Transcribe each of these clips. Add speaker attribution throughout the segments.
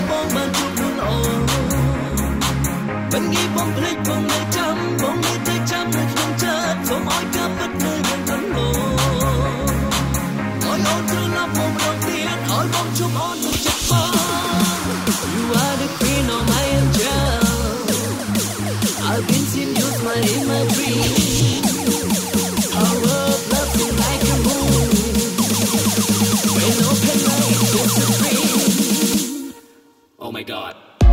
Speaker 1: បងបានជួបខ្លួនអូមិនងាយបងភ្លេចបងនៅចាំបងនៅតែចាំនៅក្នុងចិត្តសូមឲ្យកាប់ពិតនៅយ៉ាងកន្លងឲ្យអូនត្រឡប់មកម្ដងទៀតឲ្យបងជួបអូនក្នុងចិត្តបង You are the queen of my angel I've been seeing you smile in my dream Our love loving like a moon When open light just a dream Oh my God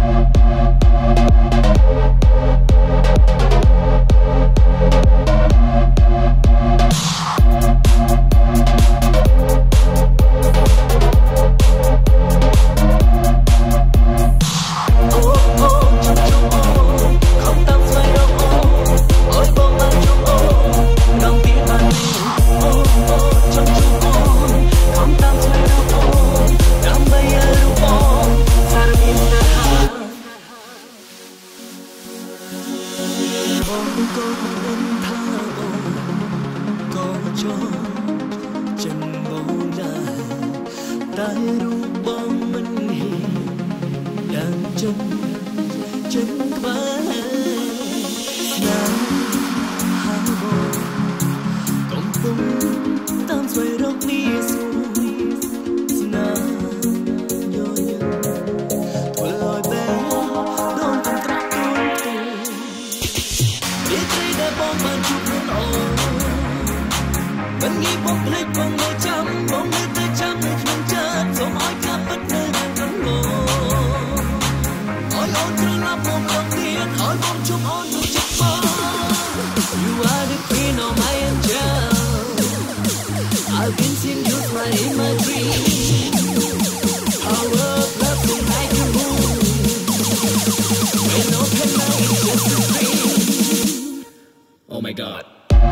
Speaker 1: តែរូបបងមិនហ៊ានយ៉ាងចិនក្បែរស្នេហាបងកំពុងតាមស្វែងរកនេះសួរស្នេហ៍ញញឹមធ្វើឲ្យបែរដងកំត្រាក់ទួនទួរាត្រីដែលបងបានជួបខ្លួនអូមិនងាយបងភ្លេចបងនៅចាំបងនៅតែចាំនៅក្នុងចិត្តសូមឲ្យកាប់ពិតនៅយ៉ាងកន្លងឲ្យអូនត្រឡប់មកម្ដងទៀតឲ្យបងជួបអូនក្នុងចិត្តបង You are the queen of my angel I've been seeing you smile in my dream Our love loving like a moon When open light just a dream Oh my God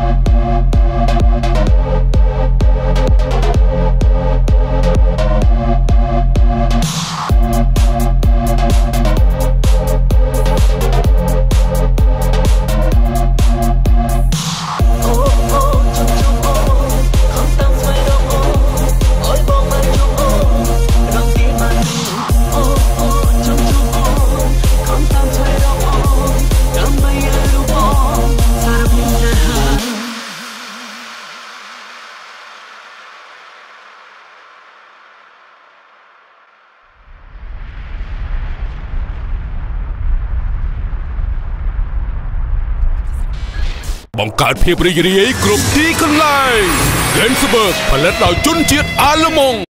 Speaker 1: បង្កើតភាពរីករាយគ្រប់ទីកន្លែង Lensberg ផលិតដោយជនជាតិអាល្លឺម៉ង់